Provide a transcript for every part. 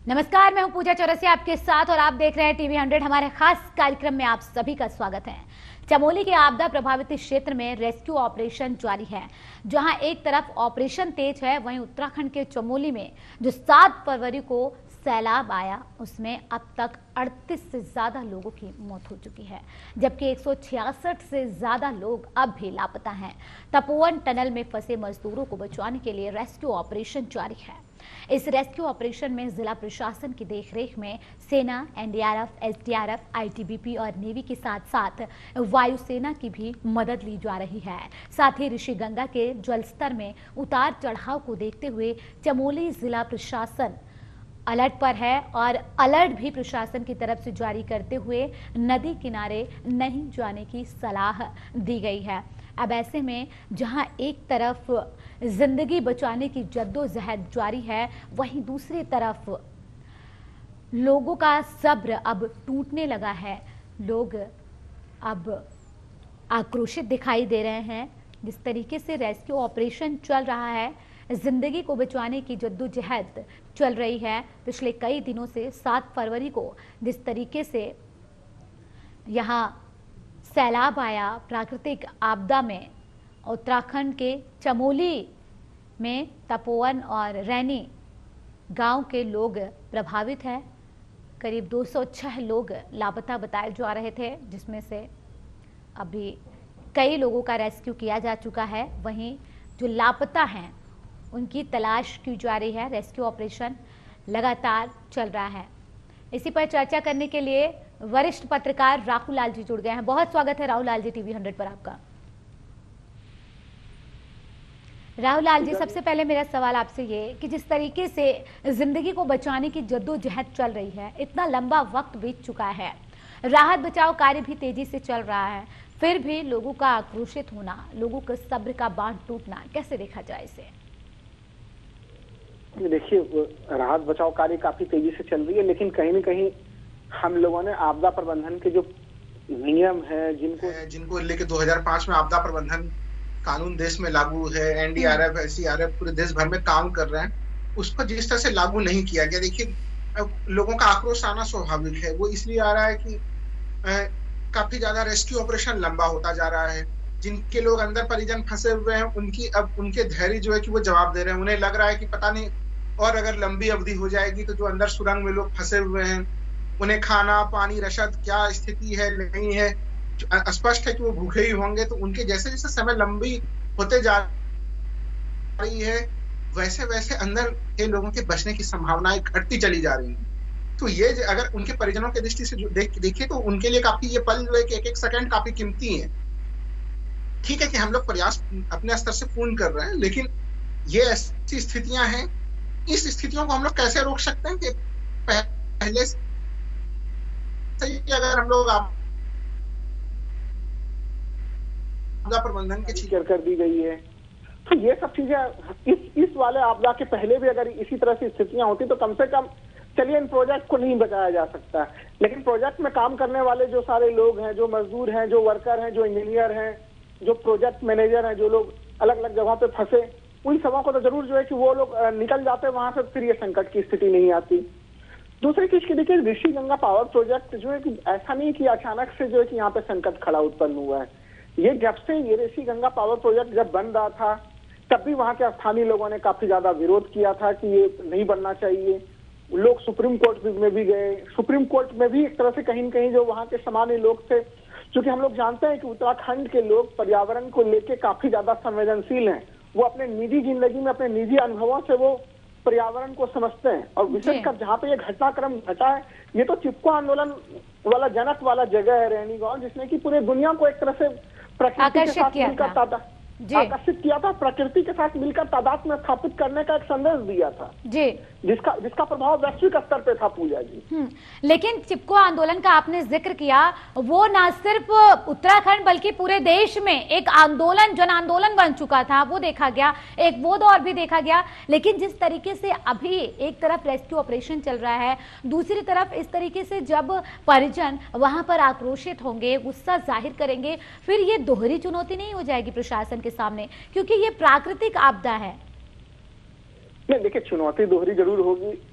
नमस्कार, मैं हूं पूजा चौरसिया आपके साथ और आप देख रहे हैं टीवी 100। हमारे खास कार्यक्रम में आप सभी का स्वागत है। चमोली के आपदा प्रभावित क्षेत्र में रेस्क्यू ऑपरेशन जारी है। जहां एक तरफ ऑपरेशन तेज है, वहीं उत्तराखंड के चमोली में जो 7 फरवरी को सैलाब आया, उसमें अब तक 38 से ज्यादा लोगों की मौत हो चुकी है, जबकि 166 से ज्यादा लोग अब भी लापता हैं। तपोवन टनल में फंसे मजदूरों को बचाने के लिए रेस्क्यू ऑपरेशन जारी है। इस रेस्क्यू ऑपरेशन में जिला प्रशासन की देखरेख में सेना, एनडीआरएफ, एसडीआरएफ, आईटीबीपी और नेवी के साथ साथ वायुसेना की भी मदद ली जा रही है। साथ ही ऋषि गंगा के जलस्तर में उतार चढ़ाव को देखते हुए चमोली जिला प्रशासन अलर्ट पर है और अलर्ट भी प्रशासन की तरफ से जारी करते हुए नदी किनारे नहीं जाने की सलाह दी गई है। अब ऐसे में जहां एक तरफ जिंदगी बचाने की जद्दोजहद जारी है, वहीं दूसरी तरफ लोगों का सब्र अब टूटने लगा है। लोग अब आक्रोशित दिखाई दे रहे हैं। जिस तरीके से रेस्क्यू ऑपरेशन चल रहा है, जिंदगी को बचाने की जद्दोजहद चल रही है। पिछले कई दिनों से 7 फरवरी को जिस तरीके से यहाँ सैलाब आया, प्राकृतिक आपदा में उत्तराखंड के चमोली में तपोवन और रैनी गांव के लोग प्रभावित हैं। करीब 206 लोग लापता बताए जा रहे थे, जिसमें से अभी कई लोगों का रेस्क्यू किया जा चुका है। वहीं जो लापता हैं उनकी तलाश की जा रही है। रेस्क्यू ऑपरेशन लगातार चल रहा है। इसी पर चर्चा करने के लिए वरिष्ठ पत्रकार राहुल लाल जी जुड़ गए हैं। बहुत स्वागत है राहुल लाल जी टीवी 100 पर आपका। राहुल लाल जी, सबसे पहले मेरा सवाल आपसे ये कि जिस तरीके से जिंदगी को बचाने की जद्दोजहद चल रही है, इतना लंबा वक्त बीत चुका है, राहत बचाव कार्य भी तेजी से चल रहा है, फिर भी लोगों का आक्रोशित होना, लोगों के सब्र का बांध टूटना, कैसे देखा जाए इसे? देखिए, राहत बचाव कार्य काफी तेजी से चल रही है, लेकिन कहीं न कहीं हम लोगों ने आपदा प्रबंधन के जो नियम है, जिनको लेके 2005 में आपदा प्रबंधन कानून देश में लागू है, एनडीआरएफ, एसडीआरएफ पूरे देश भर में काम कर रहे हैं, उसको जिस तरह से लागू नहीं किया गया। देखिए, लोगों का आक्रोश आना स्वाभाविक है। वो इसलिए आ रहा है कि काफी ज्यादा रेस्क्यू ऑपरेशन लंबा होता जा रहा है। जिनके लोग अंदर परिजन फंसे हुए हैं, उनके धैर्य जो है कि वो जवाब दे रहे हैं। उन्हें लग रहा है कि पता नहीं और अगर लंबी अवधि हो जाएगी तो जो अंदर सुरंग में लोग फंसे हुए हैं, उन्हें खाना पानी रसद क्या स्थिति है नहीं है, स्पष्ट है कि वो भूखे ही होंगे। तो उनके जैसे जैसे समय लंबी होते जा रही है, वैसे वैसे अंदर के लोगों के बचने की संभावनाएं घटती चली जा रही हैं। तो ये अगर उनके परिजनों की दृष्टि से देखिए तो उनके लिए काफी ये पल जो है कि एक सेकंड काफी कीमती है। ठीक है कि हम लोग प्रयास अपने स्तर से पूर्ण कर रहे हैं, लेकिन ये ऐसी स्थितियां हैं, इस स्थितियों को हम लोग कैसे रोक सकते हैं कि पहले से अगर हम लोग आपदा प्रबंधन की जिक्र कर दी गई है, तो ये सब चीजें इस वाले आपदा के पहले भी अगर इसी तरह की स्थितियां होती तो कम से कम चलिए इन प्रोजेक्ट को नहीं बचाया जा सकता। लेकिन प्रोजेक्ट में काम करने वाले जो सारे लोग हैं, जो मजदूर हैं, जो वर्कर हैं, जो इंजीनियर हैं, जो प्रोजेक्ट मैनेजर हैं, जो लोग अलग अलग जगह पे फंसे, उन सबों को तो जरूर जो है कि वो लोग निकल जाते वहां से, फिर ये संकट की स्थिति नहीं आती। दूसरी चीज की देखिए, ऋषि गंगा पावर प्रोजेक्ट जो है कि ऐसा नहीं कि अचानक से जो है कि यहाँ पे संकट खड़ा उत्पन्न हुआ है। ये जब से ये ऋषि गंगा पावर प्रोजेक्ट जब बन रहा था, तब भी वहां के स्थानीय लोगों ने काफी ज्यादा विरोध किया था कि ये नहीं बनना चाहिए। लोग सुप्रीम कोर्ट में भी गए। सुप्रीम कोर्ट में भी एक तरह से कहीं न कहीं जो वहां के सामान्य लोग थे, क्योंकि हम लोग जानते हैं कि उत्तराखंड के लोग पर्यावरण को लेके काफी ज्यादा संवेदनशील हैं। वो अपने निजी जिंदगी में, अपने निजी अनुभवों से वो पर्यावरण को समझते हैं। और विशेषकर जहाँ पे ये घटनाक्रम घटा है, ये तो चिपको आंदोलन वाला जनक वाला जगह है रैनी गांव, जिसने की पूरे दुनिया को एक तरह से प्रकृति के साथ मिलकर आकर्षित किया था, प्रकृति के साथ मिलकर तादाद में स्थापित करने का एक संदेश दिया था जी, जिसका प्रभाव वैश्विक स्तर पे था पूजा जी। लेकिन चिपको आंदोलन का आपने जिक्र किया, वो ना सिर्फ उत्तराखंड बल्कि पूरे देश में एक आंदोलन, जन आंदोलन बन चुका था, वो देखा गया, एक वो दौर भी देखा गया। लेकिन जिस तरीके से अभी एक तरफ रेस्क्यू ऑपरेशन चल रहा है, दूसरी तरफ इस तरीके से जब परिजन वहां पर आक्रोशित होंगे, गुस्सा जाहिर करेंगे, फिर ये दोहरी चुनौती नहीं हो जाएगी प्रशासन के सामने, क्योंकि ये प्राकृतिक आपदा है? नहीं, देखिए, चुनौती दोहरी जरूर होगी,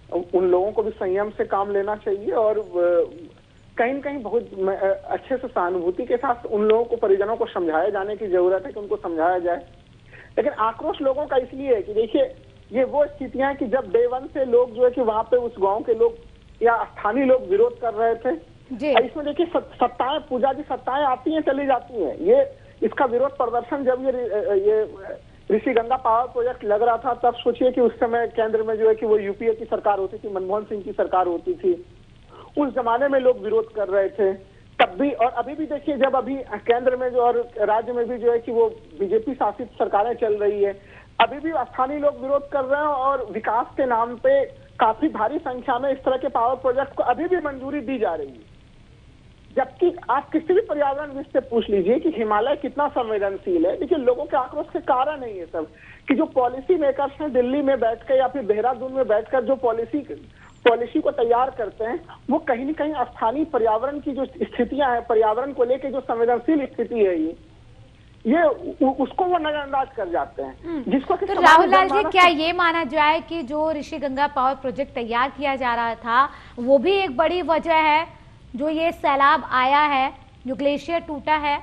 उन लोगों को भी संयम से काम लेना चाहिए और कहीं न कहीं बहुत अच्छे से सहानुभूति के साथ उन लोगों को, परिजनों को समझाया जाने की जरूरत है कि उनको समझाया जाए। लेकिन आक्रोश लोगों का इसलिए है कि देखिए, ये वो स्थितियां हैं कि जब डे वन से लोग जो है कि वहां पे उस गांव के लोग या स्थानीय लोग विरोध कर रहे थे। इसमें देखिए सत्ताएं, पूजा की सत्ताएं आती हैं चली जाती हैं। ये इसका विरोध प्रदर्शन जब ये ऋषि गंगा पावर प्रोजेक्ट लग रहा था, तब सोचिए कि उस समय केंद्र में जो है कि वो यूपीए की सरकार होती थी, मनमोहन सिंह की सरकार होती थी। उस जमाने में लोग विरोध कर रहे थे तब भी, और अभी भी देखिए, जब अभी केंद्र में जो और राज्य में भी जो है कि वो बीजेपी शासित सरकारें चल रही है, अभी भी स्थानीय लोग विरोध कर रहे हैं और विकास के नाम पे काफी भारी संख्या में इस तरह के पावर प्रोजेक्ट को अभी भी मंजूरी दी जा रही है। जबकि आप किसी भी पर्यावरणविद से पूछ लीजिए कि हिमालय कितना संवेदनशील है। देखिए, लोगों के आक्रोश के कारण है ये सब कि जो पॉलिसी मेकर्स हैं दिल्ली में बैठकर या फिर देहरादून में बैठकर जो पॉलिसी को तैयार करते हैं, वो कहीं न कहीं स्थानीय पर्यावरण की जो स्थितियां हैं, पर्यावरण को लेकर जो संवेदनशील स्थिति है ये उसको वो नजरअंदाज कर जाते हैं। जिसको तो राहुल लाल जी, क्या ये माना जाए कि जो ऋषि गंगा पावर प्रोजेक्ट तैयार किया जा रहा था वो भी एक बड़ी वजह है जो ये सैलाब आया है, जो ग्लेशियर टूटा है?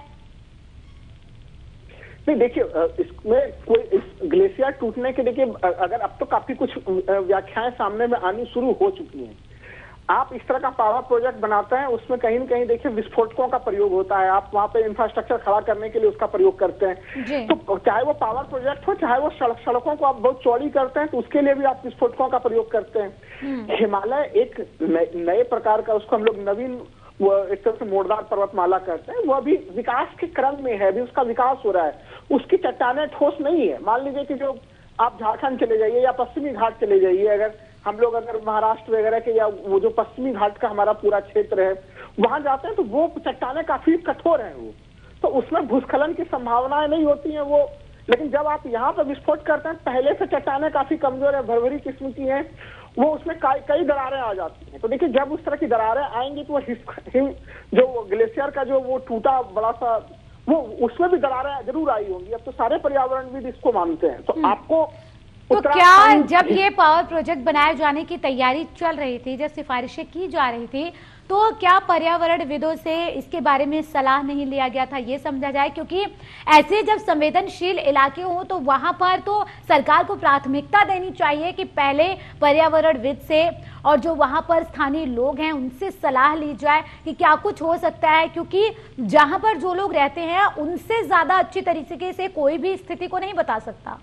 नहीं, देखिए, इसमें कोई इस ग्लेशियर टूटने के, देखिए अगर अब तो काफी कुछ व्याख्याएं सामने में आनी शुरू हो चुकी हैं। आप इस तरह का पावर प्रोजेक्ट बनाते हैं, उसमें कहीं न कहीं देखिए विस्फोटकों का प्रयोग होता है। आप वहां पे इंफ्रास्ट्रक्चर खड़ा करने के लिए उसका प्रयोग करते हैं। तो चाहे वो पावर प्रोजेक्ट हो, चाहे वो सड़कों को आप बहुत चौड़ी करते हैं, तो उसके लिए भी आप विस्फोटकों का प्रयोग करते हैं। हिमालय एक नए प्रकार का, उसको हम लोग नवीन, वो एक तरह से मोड़दार पर्वतमाला कहते हैं, वो अभी विकास के क्रम में है, अभी उसका विकास हो रहा है। उसकी चट्टानें ठोस नहीं है। मान लीजिए कि जो आप झारखंड चले जाइए या पश्चिमी घाट चले जाइए, अगर हम लोग महाराष्ट्र वगैरह के या वो जो पश्चिमी घाट का हमारा पूरा क्षेत्र है वहां जाते हैं, तो वो चट्टानें काफी कठोर हैं वो, तो उसमें भूस्खलन की संभावनाएं नहीं होती हैं वो। लेकिन जब आप यहाँ पर विस्फोट करते हैं, पहले से चट्टानें काफी कमजोर है, भरभरी किस्म की है, वो उसमें कई दरारें आ जाती हैं। तो देखिए, जब उस तरह की दरारें आएंगी तो वो जो ग्लेशियर का जो वो टूटा बड़ा सा, वो उसमें भी दरारें जरूर आई होंगी। अब तो सारे पर्यावरणविद इसको मानते हैं। तो आपको तो क्या जब ये पावर प्रोजेक्ट बनाए जाने की तैयारी चल रही थी, जब सिफारिशें की जा रही थी, तो क्या पर्यावरणविदों से इसके बारे में सलाह नहीं लिया गया था, ये समझा जाए? क्योंकि ऐसे जब संवेदनशील इलाके हों तो वहां पर तो सरकार को प्राथमिकता देनी चाहिए कि पहले पर्यावरणविद से और जो वहां पर स्थानीय लोग हैं उनसे सलाह ली जाए कि क्या कुछ हो सकता है, क्योंकि जहां पर जो लोग रहते हैं उनसे ज्यादा अच्छी तरीके से कोई भी स्थिति को नहीं बता सकता।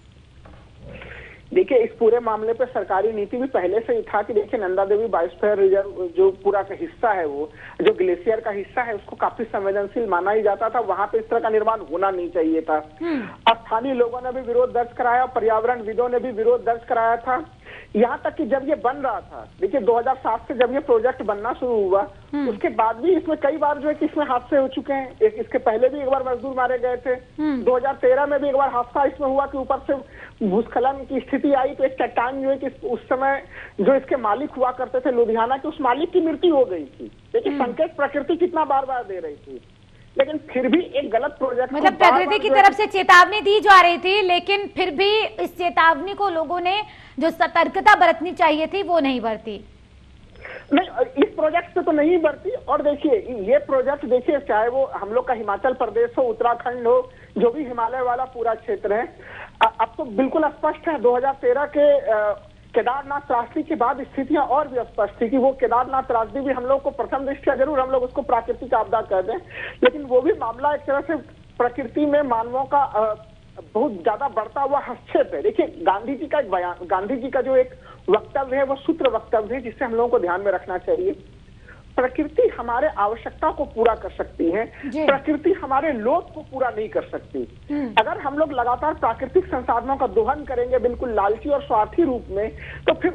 देखिए, इस पूरे मामले पे सरकारी नीति भी पहले से ही था कि देखिए, नंदा देवी बायोस्फीयर रिजर्व जो पूरा का हिस्सा है, वो जो ग्लेशियर का हिस्सा है, उसको काफी संवेदनशील माना ही जाता था। वहां पे इस तरह का निर्माण होना नहीं चाहिए था। स्थानीय लोगों ने भी विरोध दर्ज कराया, पर्यावरणविदों ने भी विरोध दर्ज कराया था। यहाँ तक कि जब ये बन रहा था, देखिए 2007 से जब ये प्रोजेक्ट बनना शुरू हुआ, उसके बाद भी इसमें कई बार जो है कि इसमें हादसे हो चुके हैं। इसके पहले भी एक बार मजदूर मारे गए थे। 2013 में भी एक बार हादसा इसमें हुआ कि ऊपर से भूस्खलन की स्थिति आई, तो एक चट्टान जो है कि उस समय जो इसके मालिक हुआ करते थे लुधियाना के, उस मालिक की मृत्यु हो गई थी। देखिए, संकेत प्रकृति कितना बार बार दे रही थी, लेकिन फिर भी एक गलत प्रोजेक्ट, मतलब प्रकृति की तरफ से चेतावनी दी जा रही थी, लेकिन फिर भी इस चेतावनी को लोगों ने जो सतर्कता बरतनी चाहिए थी वो नहीं बरती। नहीं, इस प्रोजेक्ट से तो नहीं बरती। और देखिए, ये प्रोजेक्ट देखिए, चाहे वो हम लोग का हिमाचल प्रदेश हो, उत्तराखंड हो, जो भी हिमालय वाला पूरा क्षेत्र है, अब तो बिल्कुल स्पष्ट है। 2013 के केदारनाथ त्रासदी के बाद स्थितियां और भी स्पष्ट थी कि वो केदारनाथ त्रासदी भी हम लोग को प्रथम दृष्टया जरूर हम लोग उसको प्राकृतिक आपदा कह दें, लेकिन वो भी मामला एक तरह से प्रकृति में मानवों का बहुत ज्यादा बढ़ता हुआ हस्तक्षेप है। देखिए, गांधी जी का एक बयान, गांधी जी का जो एक वक्तव्य है, वो सूत्र वक्तव्य है जिससे हम लोगों को ध्यान में रखना चाहिए। प्रकृति हमारे आवश्यकता को पूरा कर सकती है, प्रकृति हमारे लोभ को पूरा नहीं कर सकती। अगर हम लोग लगातार प्राकृतिक संसाधनों का दोहन करेंगे बिल्कुल लालची और स्वार्थी रूप में, तो फिर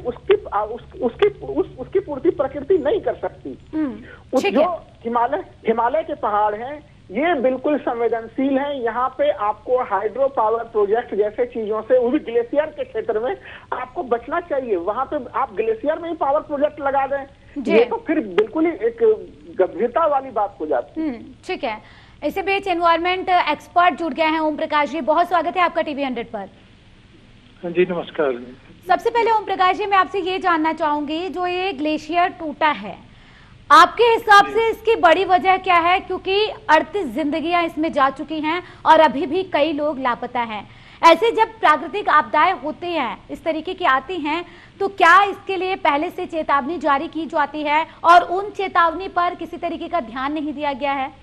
उसकी पूर्ति प्रकृति नहीं कर सकती। जो हिमालय के पहाड़ हैं, ये बिल्कुल संवेदनशील हैं। यहाँ पे आपको हाइड्रो पावर प्रोजेक्ट जैसे चीजों से, वो भी ग्लेशियर के क्षेत्र में, आपको बचना चाहिए। वहां पे आप ग्लेशियर में ही पावर प्रोजेक्ट लगा दें, ये तो फिर बिल्कुल ही एक गंभीरता वाली बात हो जाती है। ठीक है, इसी बीच एनवायरमेंट एक्सपर्ट जुड़ गए हैं ओम प्रकाश जी, बहुत स्वागत है आपका टीवी 100 पर। जी नमस्कार। सबसे पहले ओम प्रकाश जी, मैं आपसे ये जानना चाहूंगी, जो ये ग्लेशियर टूटा है, आपके हिसाब से इसकी बड़ी वजह क्या है? क्योंकि 38 जिंदगियां इसमें जा चुकी हैं और अभी भी कई लोग लापता हैं। ऐसे जब प्राकृतिक आपदाएं होती हैं, इस तरीके की आती हैं, तो क्या इसके लिए पहले से चेतावनी जारी की जाती है और उन चेतावनी पर किसी तरीके का ध्यान नहीं दिया गया है?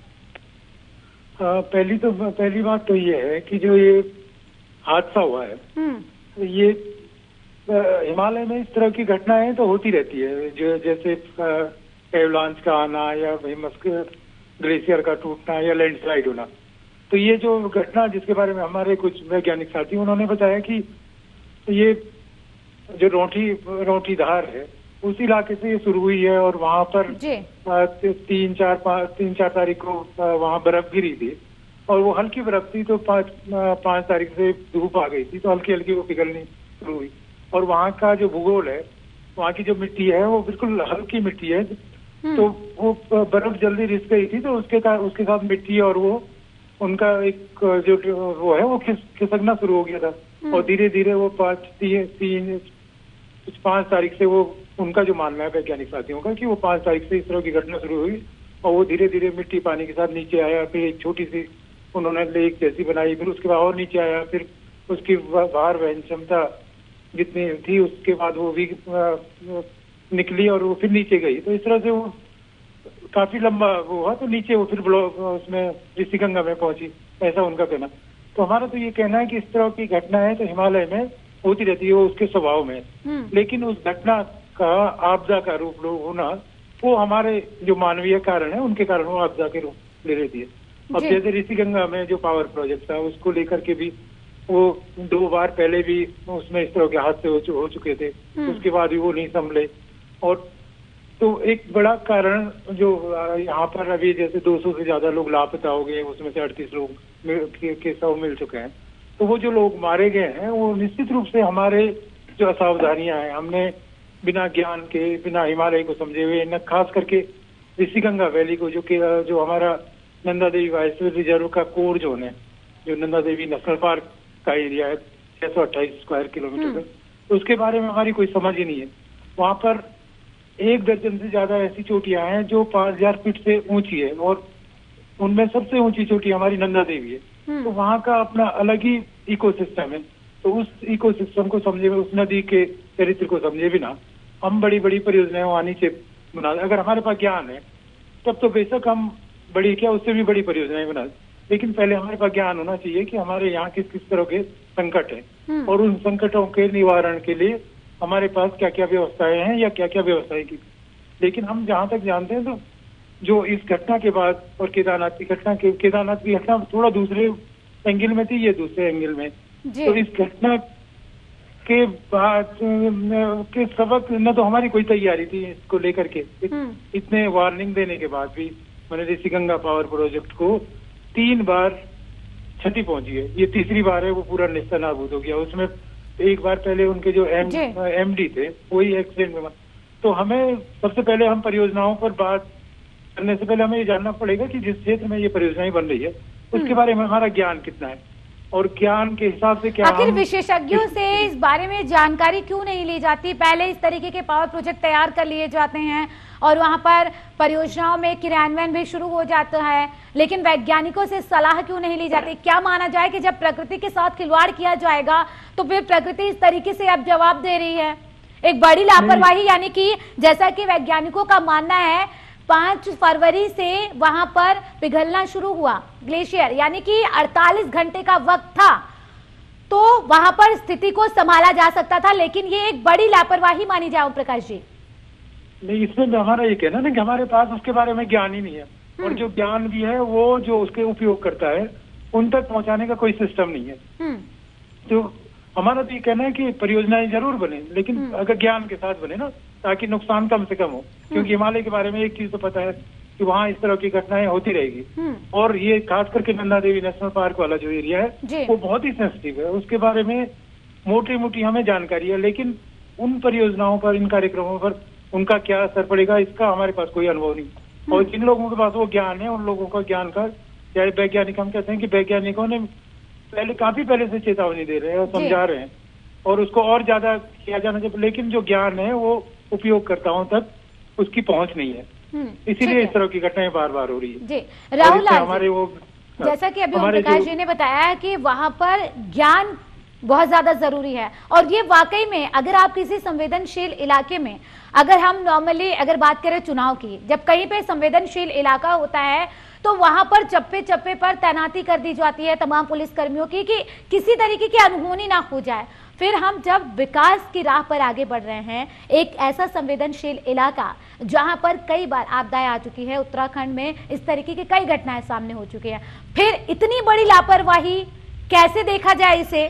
पहली बात तो ये है कि जो ये हादसा हुआ है, ये हिमालय में इस तरह की घटनाएं तो होती रहती है, जो जैसे एवलांच का आना या ग्लेशियर का टूटना या लैंडस्लाइड होना। तो ये जो घटना जिसके बारे में हमारे कुछ वैज्ञानिक साथी उन्होंने बताया कि ये जो रोटी धार है उस इलाके से ये शुरू हुई है और वहां पर 3-4 तारीख को वहां बर्फ गिरी थी और वो हल्की बर्फ थी, तो 5 तारीख से धूप आ गई थी, तो हल्की हल्की वो पिघलनी शुरू हुई। और वहाँ का जो भूगोल है, वहाँ की जो मिट्टी है वो बिल्कुल हल्की मिट्टी है, तो वो बर्फ जल्दी रिस गई थी, तो उसके साथ मिट्टी और वो उनका एक जो वो है वो खिसकना शुरू हो गया था। और धीरे धीरे वो 5 तारीख से वो उनका जो मानना है वैज्ञानिक साथियों का कि वो 5 तारीख से इस तरह की घटना शुरू हुई और वो धीरे धीरे मिट्टी पानी के साथ नीचे आया। फिर एक छोटी सी उन्होंने लेक जैसी बनाई, फिर उसके बाद और नीचे आया, फिर उसकी बाहर वहन क्षमता जितनी थी उसके बाद वो भी निकली और वो फिर नीचे गई। तो इस तरह से वो काफी लंबा वो हुआ, तो नीचे वो फिर उसमें ऋषिगंगा में पहुंची, ऐसा उनका कहना। तो हमारा तो ये कहना है कि इस तरह की घटना है तो हिमालय में होती रहती है, वो उसके स्वभाव में। लेकिन उस घटना का आपदा का रूप होना वो हमारे जो मानवीय कारण है उनके कारण वो आपदा के रूप ले लेती है। अब जैसे ऋषिगंगा में जो पावर प्रोजेक्ट था उसको लेकर के भी वो 2 बार पहले भी उसमें इस तरह के हादसे हो चुके थे, उसके बाद भी वो नहीं संभले। और तो एक बड़ा कारण जो यहाँ पर अभी जैसे 200 से ज्यादा लोग लापता हो गए, उसमें से 38 लोग के शव मिल चुके हैं। तो वो जो लोग मारे गए हैं वो निश्चित रूप से हमारे जो असावधानियां हैं, हमने बिना ज्ञान के, बिना हिमालय को समझे हुए, न खास करके ऋषिगंगा वैली को जो हमारा नंदा देवी वाइल्ड रिजर्व का कोर जोन है, जो नंदा देवी नेशनल पार्क का एरिया है 628 स्क्वायर किलोमीटर का, तो उसके बारे में हमारी कोई समझ ही नहीं है। वहाँ पर 1 दर्जन से ज्यादा ऐसी चोटियां हैं जो 5000 फीट से ऊंची है और उनमें सबसे ऊंची चोटी हमारी नंदा देवी है। तो वहाँ का अपना अलग ही इकोसिस्टम है। तो उस इकोसिस्टम को समझे, उस नदी के चरित्र को समझे बिना हम बड़ी बड़ी परियोजनाएं वहाँ नीचे बना, अगर हमारे पास ज्ञान है तब तो बेशक हम बड़ी क्या उससे भी बड़ी परियोजनाएं बना, लेकिन पहले हमारे पास ज्ञान होना चाहिए कि हमारे यहाँ किस किस तरह के संकट है और उन संकटों के निवारण के लिए हमारे पास क्या क्या व्यवस्थाएं हैं या क्या क्या व्यवस्थाएं की। लेकिन हम जहाँ तक जानते हैं तो जो इस घटना के बाद और केदारनाथ की घटना थोड़ा दूसरे एंगल में थी, ये दूसरे एंगल में। तो इस घटना के बाद के सबक न तो हमारी कोई तैयारी थी इसको लेकर के, इतने वार्निंग देने के बाद भी मैंने ऋषिगंगा पावर प्रोजेक्ट को 3 बार क्षति पहुंची है, ये तीसरी बार है वो पूरा निस्तानाबूद हो गया। उसमें एक बार पहले उनके जो एमडी थे वही एक्सीडेंट में। तो हमें सबसे पहले हम परियोजनाओं पर बात करने से पहले हमें ये जानना पड़ेगा कि जिस क्षेत्र में ये परियोजनाएं बन रही है उसके बारे में हमारा ज्ञान कितना है और ज्ञान के हिसाब से क्या आखिर विशेषज्ञों से इस बारे में जानकारी क्यों नहीं ली जाती? पहले इस तरीके के पावर प्रोजेक्ट तैयार कर लिए जाते हैं और वहां पर परियोजनाओं में क्रियान्वयन भी शुरू हो जाता है, लेकिन वैज्ञानिकों से सलाह क्यों नहीं ली जाती? क्या माना जाए कि जब प्रकृति के साथ खिलवाड़ किया जाएगा तो फिर प्रकृति इस तरीके से अब जवाब दे रही है? एक बड़ी लापरवाही, यानी कि जैसा कि वैज्ञानिकों का मानना है 5 फरवरी से वहां पर पिघलना शुरू हुआ ग्लेशियर, यानी कि 48 घंटे का वक्त था तो वहां पर स्थिति को संभाला जा सकता था, लेकिन ये एक बड़ी लापरवाही मानी जाए। प्रकाश जी, नहीं, इसमें हमारा ये कहना ना कि हमारे पास उसके बारे में ज्ञान ही नहीं है और जो ज्ञान भी है वो जो उसके उपयोग करता है उन तक पहुंचाने का कोई सिस्टम नहीं है। तो हमारा तो ये कहना है कि परियोजनाएं जरूर बने, लेकिन अगर ज्ञान के साथ बने ना, ताकि नुकसान कम से कम हो। क्योंकि हिमालय के बारे में एक चीज तो पता है कि वहाँ इस तरह की घटनाएं होती रहेगी और ये खास करके नंदा देवी नेशनल पार्क वाला जो एरिया है वो बहुत ही सेंसिटिव है, उसके बारे में मोटी मोटी हमें जानकारी है, लेकिन उन परियोजनाओं पर, इन कार्यक्रमों पर उनका क्या असर पड़ेगा इसका हमारे पास कोई अनुभव नहीं। और जिन लोगों के पास वो ज्ञान है उन लोगों का ज्ञान का, चाहे वैज्ञानिक, हम कहते हैं कि वैज्ञानिकों ने काफी पहले से चेतावनी दे रहे हैं और समझा रहे हैं और उसको और ज्यादा किया जाना चाहिए, लेकिन जो ज्ञान है वो उपयोगकर्ताओं तक उसकी पहुंच नहीं है, इसीलिए इस तरह की घटनाएं बार बार हो रही है। जी राहुल लाल, हमारे वो जैसा कि अभी ओम प्रकाश जी ने बताया है कि वहां पर ज्ञान बहुत ज्यादा जरूरी है, और ये वाकई में अगर आप किसी संवेदनशील इलाके में, अगर हम नॉर्मली अगर बात करें चुनाव की, जब कहीं पे संवेदनशील इलाका होता है तो वहां पर चप्पे चप्पे पर तैनाती कर दी जाती है तमाम पुलिस कर्मियों की कि किसी तरीके की अनहोनी ना हो जाए। फिर हम जब विकास की राह पर आगे बढ़ रहे हैं, एक ऐसा संवेदनशील इलाका जहां पर कई बार आपदाएं आ चुकी है, उत्तराखंड में इस तरीके की कई घटनाएं सामने हो चुकी हैं, फिर इतनी बड़ी लापरवाही कैसे देखा जाए इसे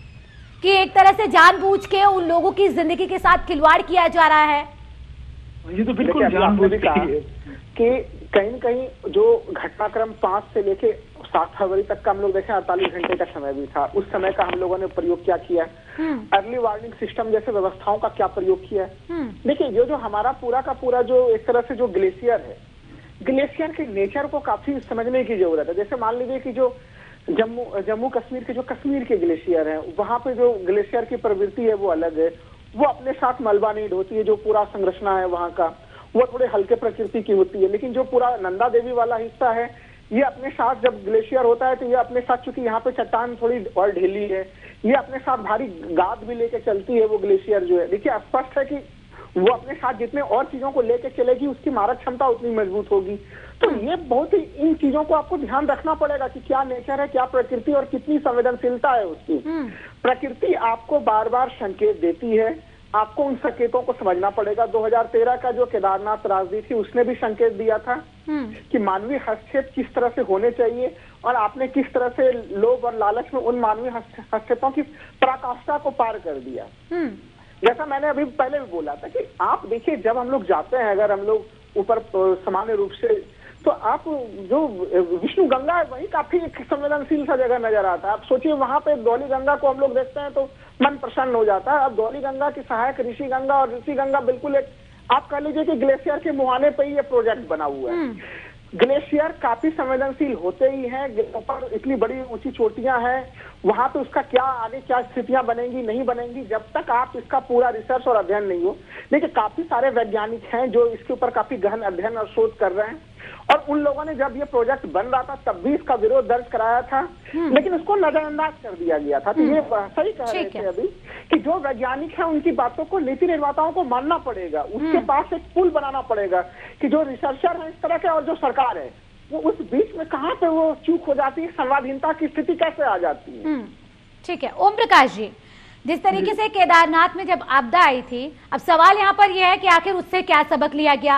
कि एक तरह से जानबूझ के उन लोगों की जिंदगी के साथ खिलवाड़ किया जा रहा है? ये तो बिल्कुल जानबूझ के है कि कहीं न कहीं जो घटनाक्रम 5 से लेके 7 फरवरी तक का हम लोग देखें 48 घंटे का समय भी था, उस समय का हम लोगों ने प्रयोग क्या किया, अर्ली वार्निंग सिस्टम जैसे व्यवस्थाओं का क्या प्रयोग किया। देखिए ये जो हमारा पूरा का पूरा जो एक तरह से जो ग्लेशियर है, ग्लेशियर के नेचर को काफी समझने की जरूरत है। जैसे मान लीजिए कि जो जम्मू कश्मीर के जो कश्मीर के ग्लेशियर हैं, वहां पे जो ग्लेशियर की प्रवृत्ति है वो अलग है, वो अपने साथ मलबा नहीं ढोती है, जो पूरा संरचना है वहां का वो थोड़े हल्के प्रकृति की होती है। लेकिन जो पूरा नंदा देवी वाला हिस्सा है, ये अपने साथ जब ग्लेशियर होता है तो ये अपने साथ, चूंकि यहाँ पे चट्टान थोड़ी और ढीली है, ये अपने साथ भारी गाद भी लेके चलती है वो ग्लेशियर जो है। देखिए स्पष्ट है कि वो अपने साथ जितने और चीजों को लेके चलेगी उसकी मारक क्षमता उतनी मजबूत होगी। तो ये बहुत ही इन चीजों को आपको ध्यान रखना पड़ेगा कि क्या नेचर है, क्या प्रकृति और कितनी संवेदनशीलता है उसकी। प्रकृति आपको बार बार संकेत देती है, आपको उन संकेतों को समझना पड़ेगा। 2013 का जो केदारनाथ त्रासदी थी उसने भी संकेत दिया था कि मानवीय हस्तक्षेप किस तरह से होने चाहिए, और आपने किस तरह से लोभ और लालच में उन मानवीय हस्तक्षेपों की पराकाष्ठा को पार कर दिया। जैसा मैंने अभी पहले भी बोला था कि आप देखिए जब हम लोग जाते हैं, अगर हम लोग ऊपर सामान्य रूप से, तो आप जो विष्णु गंगा है वही काफी एक संवेदनशील सा जगह नजर आता है। आप सोचिए वहां पे धौली गंगा को हम लोग देखते हैं तो मन प्रसन्न हो जाता है। अब धौली गंगा की सहायक ऋषि गंगा, और ऋषि गंगा बिल्कुल एक आप कह लीजिए कि ग्लेशियर के मुहाने पे ही ये प्रोजेक्ट बना हुआ है। ग्लेशियर काफी संवेदनशील होते ही हैं, ऊपर इतनी बड़ी ऊंची चोटियां हैं, वहां पे उसका क्या आगे क्या स्थितियां बनेंगी नहीं बनेंगी जब तक आप इसका पूरा रिसर्च और अध्ययन नहीं हो। लेकिन काफी सारे वैज्ञानिक हैं जो इसके ऊपर काफी गहन अध्ययन और शोध कर रहे हैं, और उन लोगों ने जब ये प्रोजेक्ट बन रहा था तब भी इसका विरोध दर्ज कराया था, लेकिन उसको नजरअंदाज कर दिया गया था। तो ये सही कह रहे थे अभी कि जो वैज्ञानिक हैं उनकी बातों को नीति निर्माताओं को मानना पड़ेगा, उसके पास एक पुल बनाना पड़ेगा कि जो रिसर्चर है इस तरह के और जो सरकार है वो उस बीच में कहाँ पे वो चूक हो जाती है, संवादहीनता की स्थिति कैसे आ जाती है। ठीक है ओम प्रकाश जी, जिस तरीके से केदारनाथ में जब आपदा आई थी, अब सवाल यहाँ पर यह है कि आखिर उससे क्या सबक लिया गया?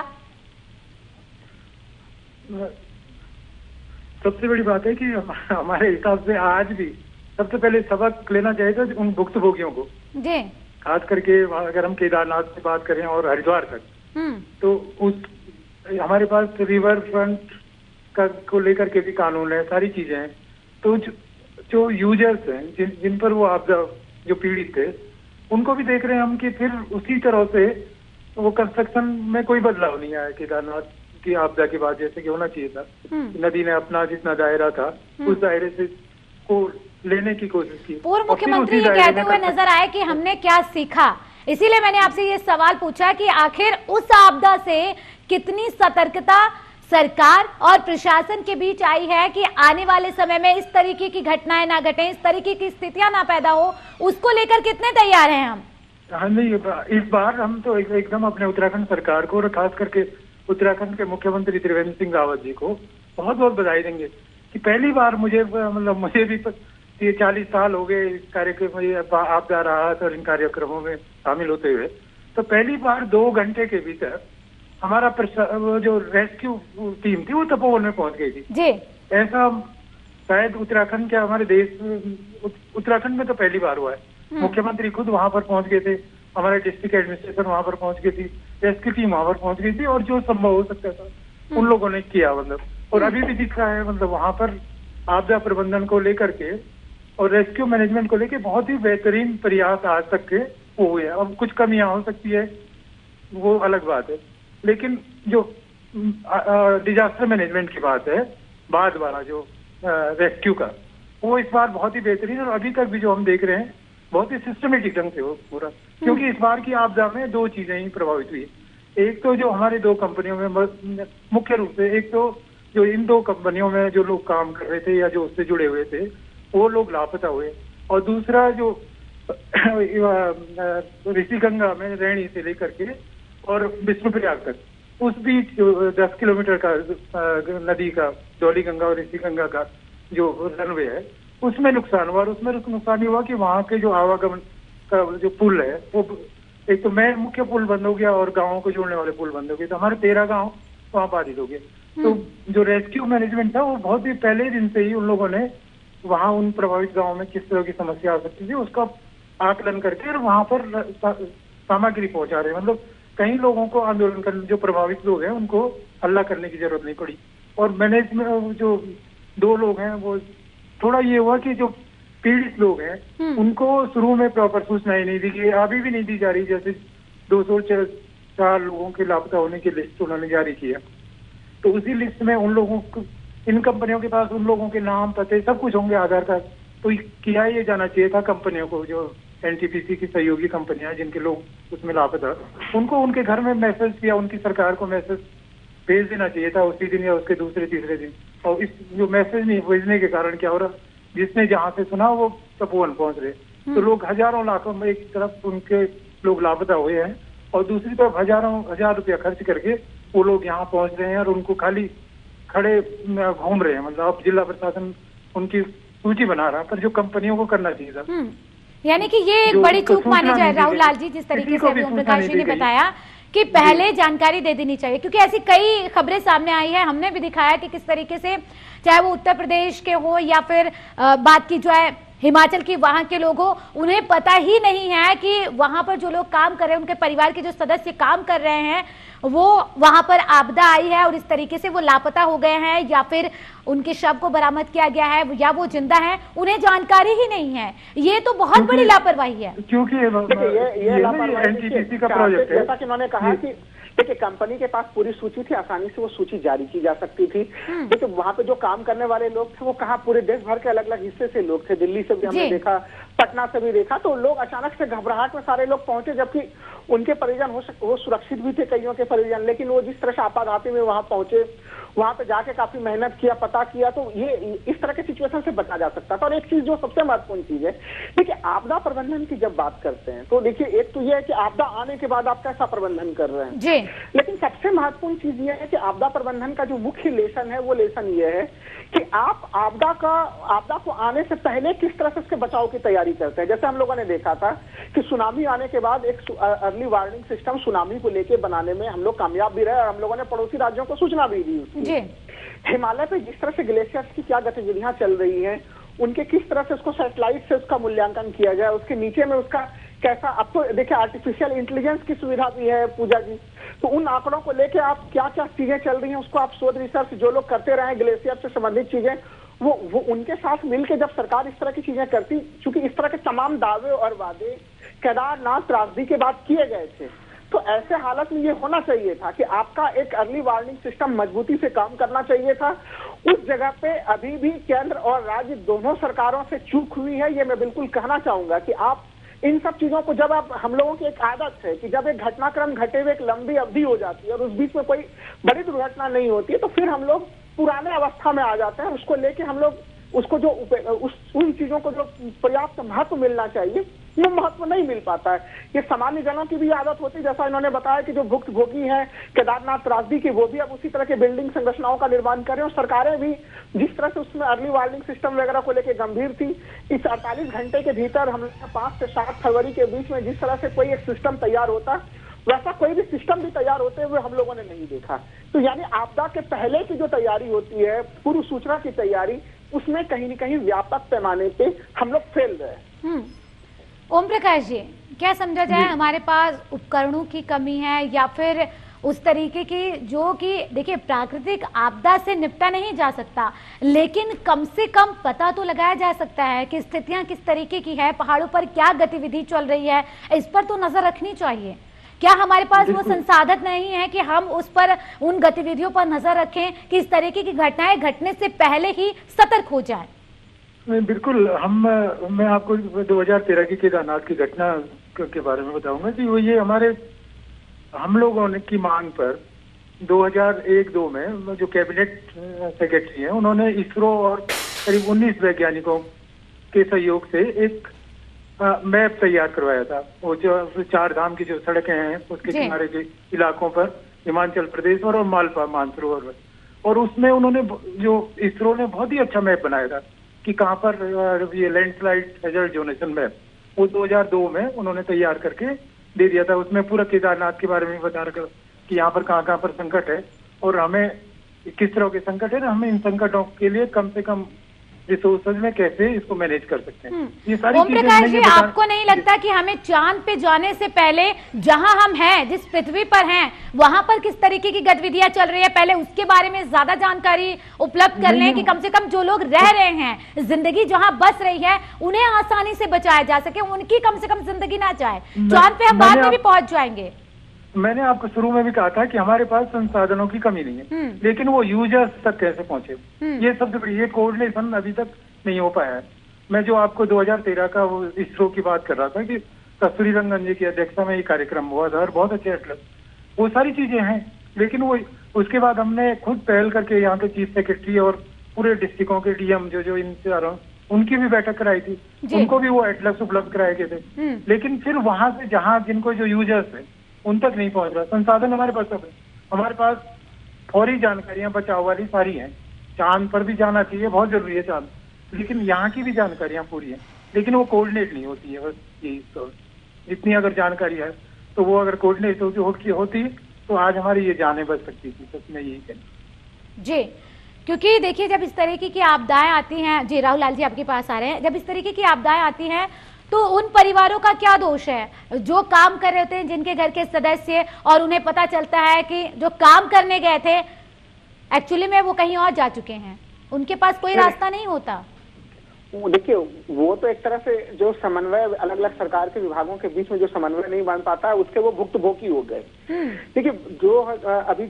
सबसे बड़ी बात है कि हमारे हिसाब से आज भी सबसे पहले सबक लेना चाहिए था उन भुक्तभोगियों को जी, खास करके अगर हम केदारनाथ की बात करें और हरिद्वार तक, तो उस हमारे पास रिवर फ्रंट का को लेकर के भी कानून है, सारी चीजें हैं। तो जो यूजर्स हैं जिन पर वो आपदा जो पीड़ित थे उनको भी देख रहे हैं हम कि फिर उसी तरह से वो कंस्ट्रक्शन में कोई बदलाव नहीं आया केदारनाथ की आपदा के बाद, जैसे कि होना चाहिए था। नदी ने अपना जितना दायरा था उस दायरे से को लेने की कोशिश की। पूर्व मुख्यमंत्री ये कहते हुए नजर आए कि हमने क्या सीखा, इसीलिए मैंने आपसे ये सवाल पूछा कि आखिर उस आपदा से कितनी सतर्कता सरकार और प्रशासन के बीच आई है कि आने वाले समय में इस तरीके की घटनाएं ना घटें, इस तरीके की स्थितियां ना पैदा हो, उसको लेकर कितने तैयार हैं हम? हाँ नहीं, इस बार हम तो एकदम अपने उत्तराखंड सरकार को और खास करके उत्तराखंड के मुख्यमंत्री त्रिवेंद्र सिंह रावत जी को बहुत बहुत बधाई देंगे कि पहली बार मुझे भी ये 40 साल हो गए इस कार्यक्रम में आपदा राहत और इन कार्यक्रमों में शामिल होते हुए, तो पहली बार 2 घंटे के भीतर हमारा जो रेस्क्यू टीम थी वो तपोवन में पहुंच गई थी जी। ऐसा शायद उत्तराखंड क्या हमारे देश उत्तराखंड में तो पहली बार हुआ है। मुख्यमंत्री खुद वहां पर पहुंच गए थे, हमारे डिस्ट्रिक्ट एडमिनिस्ट्रेशन वहां पर पहुंच गई थी, रेस्क्यू टीम वहां पर पहुंच गई थी, और जो संभव हो सकता था उन लोगों ने किया और अभी भी दिख रहा है वहां पर आपदा प्रबंधन को लेकर के और रेस्क्यू मैनेजमेंट को लेकर बहुत ही बेहतरीन प्रयास आज तक के हुए हैं। अब कुछ कमियां हो सकती है वो अलग बात है, लेकिन जो डिजास्टर मैनेजमेंट की बात है बाद वाला जो रेस्क्यू का, वो इस बार बहुत ही बेहतरीन, और अभी तक भी जो हम देख रहे हैं बहुत ही सिस्टमेटिक ढंग से हो पूरा। क्योंकि इस बार की आपदा में दो चीजें ही प्रभावित हुई। एक तो जो हमारी दो कंपनियों में मुख्य रूप से, एक तो जो इन दो कंपनियों में जो लोग काम कर रहे थे या जो उससे जुड़े हुए थे वो लोग लापता हुए, और दूसरा जो ऋषिगंगा में रैणी से लेकर के और विष्णुप्रयाग तक उस बीच 10 किलोमीटर का नदी का धौलीगंगा और ऋषिगंगा का जो रनवे है उसमें नुकसान हुआ। और उसमें नुकसान ये हुआ कि वहाँ के जो आवागमन का जो पुल है वो एक तो मुख्य पुल बंद हो गया और गांवों को जोड़ने वाले पुल बंद हो गए, तो हमारे 13 गांव वहाँ बाधित हो गए। तो जो रेस्क्यू मैनेजमेंट था वो बहुत ही पहले दिन से ही उन लोगों ने वहाँ उन प्रभावित गाँव में किस तरह की समस्या आ सकती थी उसका आकलन करके और वहाँ पर सामग्री पहुंचा रहे हैं। मतलब कई लोगों को आंदोलन करने, जो प्रभावित लोग हैं उनको हल्ला करने की जरूरत नहीं पड़ी। और मैनेजमेंट जो 2 लोग हैं वो थोड़ा ये हुआ कि जो पीड़ित लोग हैं उनको शुरू में प्रॉपर सूचना ही नहीं दी गई, अभी भी नहीं दी जा रही। जैसे 204 लोगों के लापता होने की लिस्ट उन्होंने जारी किया, तो उसी लिस्ट में उन लोगों को, इन कंपनियों के पास उन लोगों के नाम पते सब कुछ होंगे, आधार कार्ड, तो किया ये जाना चाहिए था कंपनियों को, जो एनटीपीसी की सहयोगी कंपनियां जिनके लोग उसमें लापता, उनको उनके घर में मैसेज किया, उनकी सरकार को मैसेज भेज देना चाहिए था उसी दिन या उसके दूसरे तीसरे दिन। और इस जो मैसेज नहीं भेजने के कारण क्या हो रहा, जिसने जहां से सुना वो तपोवन पहुंच रहे, तो लोग हजारों लाखों में एक तरफ उनके लोग लापता हुए हैं और दूसरी तरफ हजार रुपया खर्च करके वो लोग यहाँ पहुंच रहे हैं और उनको खाली खड़े घूम रहे हैं। मतलब अब जिला प्रशासन उनकी सूची बना रहा है, पर जो कंपनियों को करना चाहिए था। यानी कि ये एक बड़ी चूक मानी जाए राहुल लाल जी, जिस तरीके से ओम प्रकाश जी ने बताया कि पहले जानकारी दे देनी चाहिए, क्योंकि ऐसी कई खबरें सामने आई है। हमने भी दिखाया कि किस तरीके से चाहे वो उत्तर प्रदेश के हो या फिर बात की जो है हिमाचल की, वहां के लोग हो, उन्हें पता ही नहीं है कि वहां पर जो लोग काम कर रहे हैं, उनके परिवार के जो सदस्य काम कर रहे हैं, वो वहां पर आपदा आई है और इस तरीके से वो लापता हो गए हैं या फिर उनके शव को बरामद किया गया है या वो जिंदा है, उन्हें जानकारी ही नहीं है। ये तो बहुत बड़ी लापरवाही है। क्योंकि ये एनटीपीसी का प्रोजेक्ट है, जैसा कि उन्होंने कहा कि देखिए कंपनी के पास पूरी सूची थी, आसानी से वो सूची जारी की जा सकती थी। देखिए वहां पे जो काम करने वाले लोग थे वो कहाँ, पूरे देश भर के अलग अलग हिस्से से लोग थे, दिल्ली से भी हमने देखा, पटना से भी देखा। तो लोग अचानक से घबराहट में सारे लोग पहुंचे, जबकि उनके परिजन वो सुरक्षित भी थे, कईयों के परिजन, लेकिन वो जिस तरह से आपाधापी में वहां पहुंचे, वहां पे जाके काफी मेहनत किया, पता किया, तो ये इस तरह के सिचुएशन से बचा जा सकता था। और एक चीज जो सबसे महत्वपूर्ण चीज है, देखिए आपदा प्रबंधन की जब बात करते हैं तो देखिए एक तो ये है कि आपदा आने के बाद आप कैसा प्रबंधन कर रहे हैं जी, लेकिन सबसे महत्वपूर्ण चीज ये है कि आपदा प्रबंधन का जो मुख्य लेसन है वो लेसन ये है कि आप आपदा को आने से पहले किस तरह से उसके बचाव की तैयारी करते हैं। जैसे हम लोगों ने देखा था कि सुनामी आने के बाद एक अर्ली वार्निंग सिस्टम सुनामी को लेके बनाने में हम लोग कामयाब भी रहे और हम लोगों ने पड़ोसी राज्यों को सूचना भी दी। हिमालय पे जिस तरह से ग्लेशियर्स की क्या गतिविधियां चल रही हैं, उनके किस तरह से उसको सैटेलाइट से उसका मूल्यांकन किया जाए, उसके नीचे में उसका कैसा, अब तो देखिए आर्टिफिशियल इंटेलिजेंस की सुविधा भी है पूजा जी, तो उन आंकड़ों को लेके आप क्या क्या चीजें चल रही हैं उसको आप शोध रिसर्च जो लोग करते रहे ग्लेशियर से संबंधित चीजें, वो उनके साथ मिलकर जब सरकार इस तरह की चीजें करती, चूंकि इस तरह के तमाम दावे और वादे केदारनाथ त्रासदी के बाद किए गए थे, तो ऐसे हालत में ये होना चाहिए था कि आपका एक अर्ली वार्निंग सिस्टम मजबूती से काम करना चाहिए था। उस जगह पे अभी भी केंद्र और राज्य दोनों सरकारों से चूक हुई है, ये मैं बिल्कुल कहना चाहूंगा कि आप इन सब चीजों को, जब आप, हम लोगों की एक आदत है कि जब एक घटनाक्रम घटे हुए एक लंबी अवधि हो जाती है और उस बीच में कोई बड़ी दुर्घटना नहीं होती है, तो फिर हम लोग पुराने अवस्था में आ जाते हैं। उसको लेके हम लोग उसको जो उन चीजों को जो पर्याप्त महत्व मिलना चाहिए वो महत्व नहीं मिल पाता है। ये सामान्य जनों की भी आदत होती है, जैसा इन्होंने बताया कि जो भुक्तभोगी हैं केदारनाथ त्रासदी की, वो भी अब उसी तरह के बिल्डिंग संरचनाओं का निर्माण करें, और सरकारें भी जिस तरह से उसमें अर्ली वार्निंग सिस्टम वगैरह को लेकर गंभीर थी, इस 48 घंटे के भीतर हम 5 से 7 फरवरी के बीच में जिस तरह से कोई एक सिस्टम तैयार होता, वैसा कोई भी सिस्टम भी तैयार होते हुए हम लोगों ने नहीं देखा। तो यानी आपदा के पहले की जो तैयारी होती है, पूर्व सूचना की तैयारी, उसमें कहीं न कहीं व्यापक पैमाने पे हम लोग फेल रहे। ओम प्रकाश जी, क्या समझा जाए, हमारे पास उपकरणों की कमी है या फिर उस तरीके की, जो कि देखिए प्राकृतिक आपदा से निपटा नहीं जा सकता, लेकिन कम से कम पता तो लगाया जा सकता है कि स्थितियां किस तरीके की है, पहाड़ों पर क्या गतिविधि चल रही है, इस पर तो नजर रखनी चाहिए। क्या हमारे पास वो संसाधन नहीं है कि हम उस पर, उन गतिविधियों पर नजर रखें कि इस तरीके की घटनाएं घटने से पहले ही सतर्क हो जाए? बिल्कुल। मैं आपको 2013 की केदारनाथ की घटना के बारे में बताऊंगा कि वो ये हम लोगों ने की मांग पर 2001-2 में जो कैबिनेट सेक्रेटरी हैं उन्होंने इसरो और करीब 19 वैज्ञानिकों के सहयोग से एक मैप तैयार करवाया था। वो जो 4 धाम की जो सड़कें हैं उसके किनारे के इलाकों पर हिमाचल प्रदेश और मालवा मानसरोवर, और उसमें उन्होंने जो इसरो ने बहुत ही अच्छा मैप बनाया था कि कहाँ पर ये लैंडस्लाइड हैजर्ड जोनेशन मैप, वो 2002 में उन्होंने तैयार करके दे दिया था। उसमें पूरा केदारनाथ के बारे में बता रखा कि यहाँ पर कहाँ पर संकट है और हमें किस तरह के संकट है ना, हमें इन संकटों के लिए कम से कम रिसोर्सेज में कैसे इसको मैनेज कर सकते हैं। ये सारी ओम प्रकाश जी, आपको नहीं लगता कि हमें चांद पे जाने से पहले जहां हम हैं, जिस पृथ्वी पर हैं, वहां पर किस तरीके की गतिविधियां चल रही है, पहले उसके बारे में ज्यादा जानकारी उपलब्ध कर लें कि कम से कम जो लोग रह रहे हैं, जिंदगी जहां बस रही है, उन्हें आसानी से बचाया जा सके, उनकी कम से कम जिंदगी ना जाए। चांद पे हम बाद में भी पहुंच जाएंगे। मैंने आपको शुरू में भी कहा था कि हमारे पास संसाधनों की कमी नहीं है, लेकिन वो यूजर्स तक कैसे पहुंचे, ये सबसे बड़ी, ये कोऑर्डिनेशन अभी तक नहीं हो पाया है। मैं जो आपको 2013 का वो इसरो की बात कर रहा था कि कस्तूरी रंगन जी की अध्यक्षता में ये कार्यक्रम हुआ था और बहुत अच्छे एटलस, वो सारी चीजें हैं, लेकिन वो उसके बाद हमने खुद पहल करके यहाँ के चीफ सेक्रेटरी और पूरे डिस्ट्रिक्टों के डीएम जो इनसे आ रहा हूँ उनकी भी बैठक कराई थी, उनको भी वो एटलस उपलब्ध कराए गए थे। लेकिन फिर वहां से जहाँ जिनको जो यूजर्स है उन तक नहीं पहुंच रहा। संसाधन हमारे पास सब है, हमारे पास फौरी जानकारियां बचाव वाली सारी हैं। चांद पर भी जाना चाहिए, बहुत जरूरी है चांद, लेकिन यहाँ की भी जानकारियां पूरी हैं, लेकिन वो कोऑर्डिनेट नहीं होती है। बस यही तो, इतनी अगर जानकारी है तो वो अगर कोऑर्डिनेट होती तो आज हमारी ये जानें बच सकती थी। सच में यही कहना जी, क्योंकि देखिए जब इस तरीके की आपदाएं आती हैं, जी राहुल लाल जी आपके पास आ रहे हैं, जब इस तरीके की आपदाएं आती हैं तो उन परिवारों का क्या दोष है जो काम कर रहे होते हैं, जिनके घर के सदस्य, और उन्हें पता चलता है कि जो काम करने गए थे एक्चुअली में वो कहीं और जा चुके हैं, उनके पास कोई रास्ता नहीं होता। देखिए, वो तो एक तरह से जो समन्वय अलग अलग सरकार के विभागों के बीच में जो समन्वय नहीं बन पाता है, उसके वो भुक्तभोगी हो गए। देखिए, जो अभी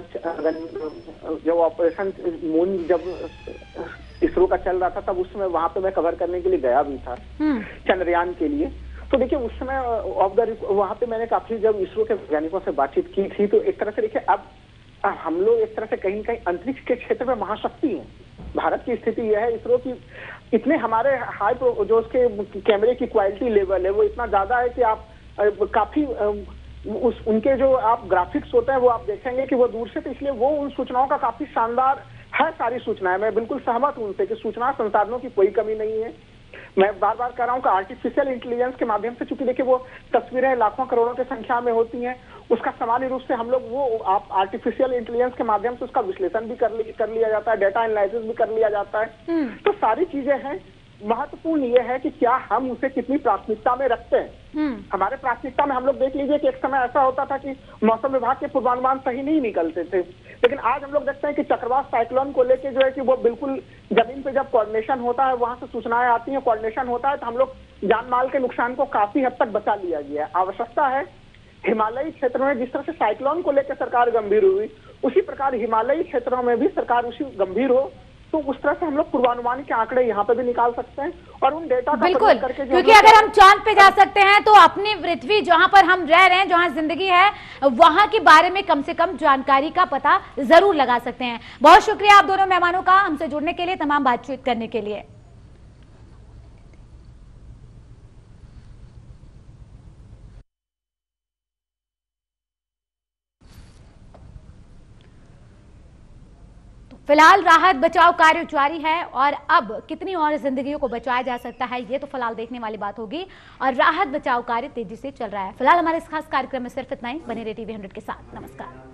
जब ऑपरेशन मून जब इसरो का चल रहा था, तब उस समय वहां पे मैं कवर करने के लिए गया भी था चंद्रयान के लिए। तो देखिए उस समय वहां पे मैंने काफी जब इसरो के वैज्ञानिकों से बातचीत की थी, तो एक तरह से देखिए अब हम लोग एक तरह से कहीं न कहीं अंतरिक्ष के क्षेत्र में महाशक्ति हैं। भारत की स्थिति यह है, इसरो की इतने हमारे हाई जो उसके कैमरे की क्वालिटी लेवल है वो इतना ज्यादा है कि आप काफी उनके जो आप ग्राफिक्स होते हैं वो आप देखेंगे कि वो दूर से, तो इसलिए वो उन सूचनाओं का काफी शानदार है। सारी सूचनाएं, मैं बिल्कुल सहमत हूं उनसे कि सूचना संसाधनों की कोई कमी नहीं है। मैं बार बार कह रहा हूं कि आर्टिफिशियल इंटेलिजेंस के माध्यम से, चूंकि देखिए वो तस्वीरें लाखों करोड़ों की संख्या में होती हैं, उसका सामान्य रूप से हम लोग वो आप आर्टिफिशियल इंटेलिजेंस के माध्यम से उसका विश्लेषण भी कर लिया जाता है, डाटा एनालिसिस भी कर लिया जाता है। तो सारी चीजें हैं। महत्वपूर्ण ये है कि क्या हम उसे कितनी प्राथमिकता में रखते हैं। हमारे प्राथमिकता में हम लोग देख लीजिए कि एक समय ऐसा होता था कि मौसम विभाग के पूर्वानुमान सही नहीं निकलते थे, लेकिन आज हम लोग देखते हैं कि चक्रवात साइक्लोन को लेके जो है कि वो बिल्कुल जमीन पे जब कोऑर्डिनेशन होता है, वहां से सूचनाएं आती हैं, कोऑर्डिनेशन होता है, तो हम लोग जान माल के नुकसान को काफी हद तक बचा लिया गया है। आवश्यकता है हिमालयी क्षेत्र में जिस तरह से साइक्लोन को लेकर सरकार गंभीर हुई, उसी प्रकार हिमालयी क्षेत्रों में भी सरकार उसी गंभीर हो, तो उस तरह से हम लोग पूर्वानुमान के आंकड़े यहाँ पे भी निकाल सकते हैं और उन डेटा का बिल्कुल, क्योंकि अगर हम चांद पे जा सकते हैं तो अपनी पृथ्वी जहां पर हम रह रहे हैं, जहां जिंदगी है, वहां के बारे में कम से कम जानकारी का पता जरूर लगा सकते हैं। बहुत शुक्रिया आप दोनों मेहमानों का हमसे जुड़ने के लिए, तमाम बातचीत करने के लिए। फिलहाल राहत बचाव कार्य जारी है और अब कितनी और जिंदगियों को बचाया जा सकता है ये तो फिलहाल देखने वाली बात होगी, और राहत बचाव कार्य तेजी से चल रहा है। फिलहाल हमारे इस खास कार्यक्रम में सिर्फ इतना ही। बने रहिए TV 100 के साथ। नमस्कार।